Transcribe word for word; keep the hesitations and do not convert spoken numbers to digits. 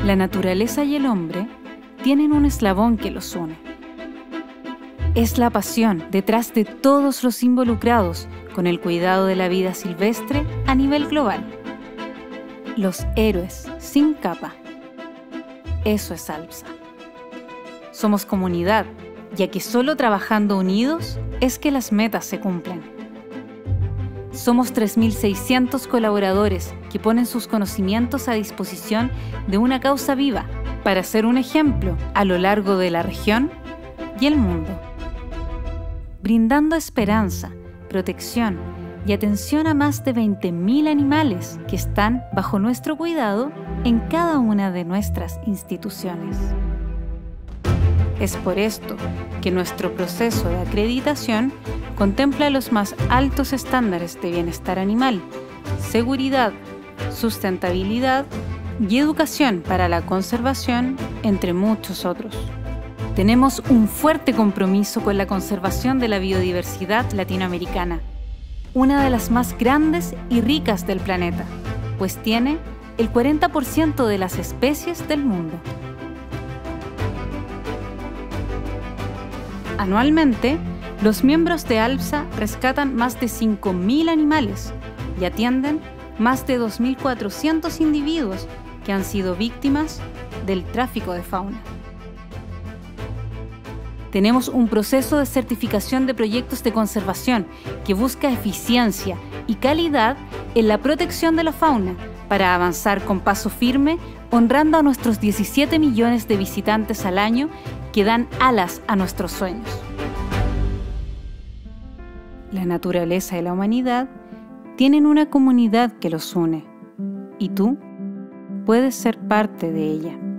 La naturaleza y el hombre tienen un eslabón que los une. Es la pasión detrás de todos los involucrados con el cuidado de la vida silvestre a nivel global. Los héroes sin capa. Eso es ALPSA. Somos comunidad, ya que solo trabajando unidos es que las metas se cumplen. Somos tres mil seiscientos colaboradores que ponen sus conocimientos a disposición de una causa viva para ser un ejemplo a lo largo de la región y el mundo, brindando esperanza, protección y atención a más de veinte mil animales que están bajo nuestro cuidado en cada una de nuestras instituciones. Es por esto que nuestro proceso de acreditación contempla los más altos estándares de bienestar animal, seguridad, sustentabilidad y educación para la conservación, entre muchos otros. Tenemos un fuerte compromiso con la conservación de la biodiversidad latinoamericana, una de las más grandes y ricas del planeta, pues tiene el cuarenta por ciento de las especies del mundo. Anualmente, los miembros de ALPSA rescatan más de cinco mil animales y atienden más de dos mil cuatrocientos individuos que han sido víctimas del tráfico de fauna. Tenemos un proceso de certificación de proyectos de conservación que busca eficiencia y calidad en la protección de la fauna para avanzar con paso firme, honrando a nuestros diecisiete millones de visitantes al año que dan alas a nuestros sueños. La naturaleza y la humanidad tienen una comunidad que los une, y tú puedes ser parte de ella.